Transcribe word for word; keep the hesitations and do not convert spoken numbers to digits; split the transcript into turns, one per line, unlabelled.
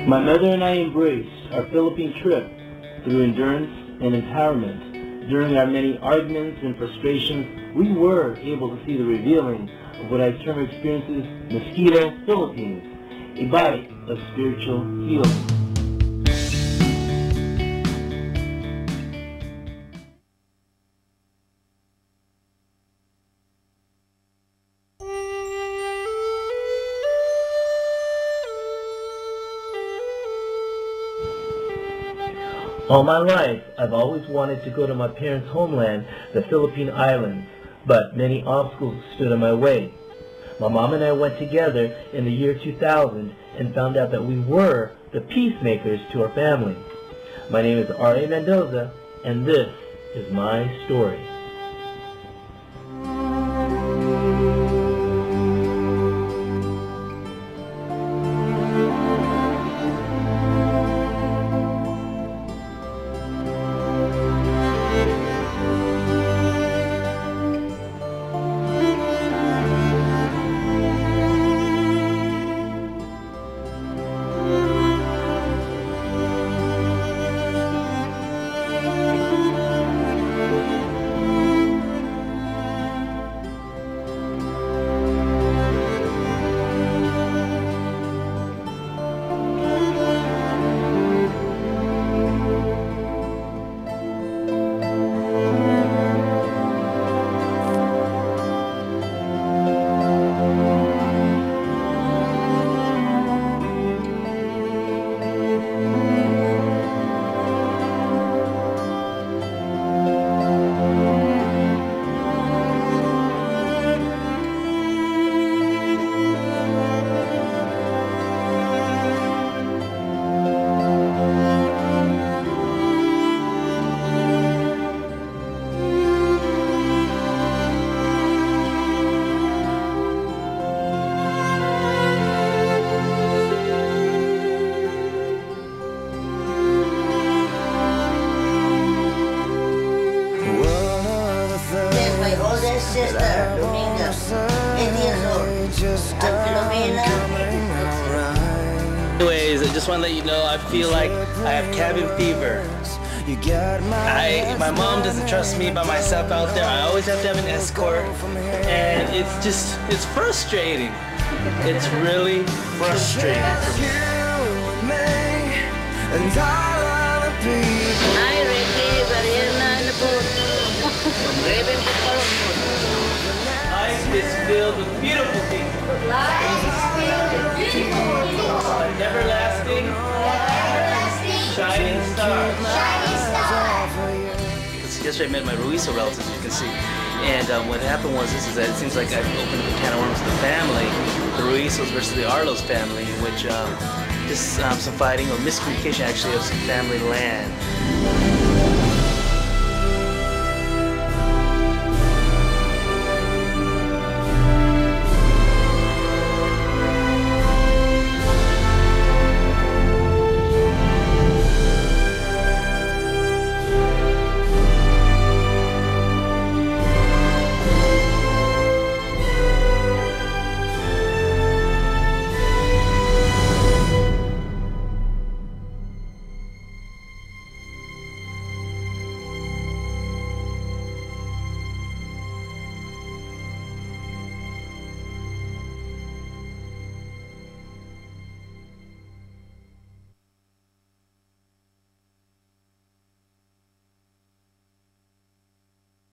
My mother and I embraced our Philippine trip through endurance and empowerment. During our many arguments and frustrations, we were able to see the revealing of what I term experiences Mosquito Philippines, a bite of spiritual healing. All my life, I've always wanted to go to my parents' homeland, the Philippine Islands, but many obstacles stood in my way. My mom and I went together in the year two thousand and found out that we were the peacemakers to our family. My name is R A Mendoza, and this is my story.
Sister, Dominga, eight years old, and Philomena.
Anyways, I just want to let you know, I feel like I have cabin fever. I, my mom doesn't trust me by myself out there. I always have to have an escort, and it's just, it's frustrating. It's really frustrating for me.
Hi, Ricky, Mariana, and the boat.
Life is filled with beautiful people.
Life is filled with beautiful people.
Like everlasting,
Everlasting,
shining stars.
shining stars.
Because yesterday I met my Ruizo relatives, as you can see. And um, what happened was this, is that it seems like I've opened up a can of worms with the family, the Ruizos versus the Arlos family, in which um, just um, some fighting or miscommunication actually of some family land.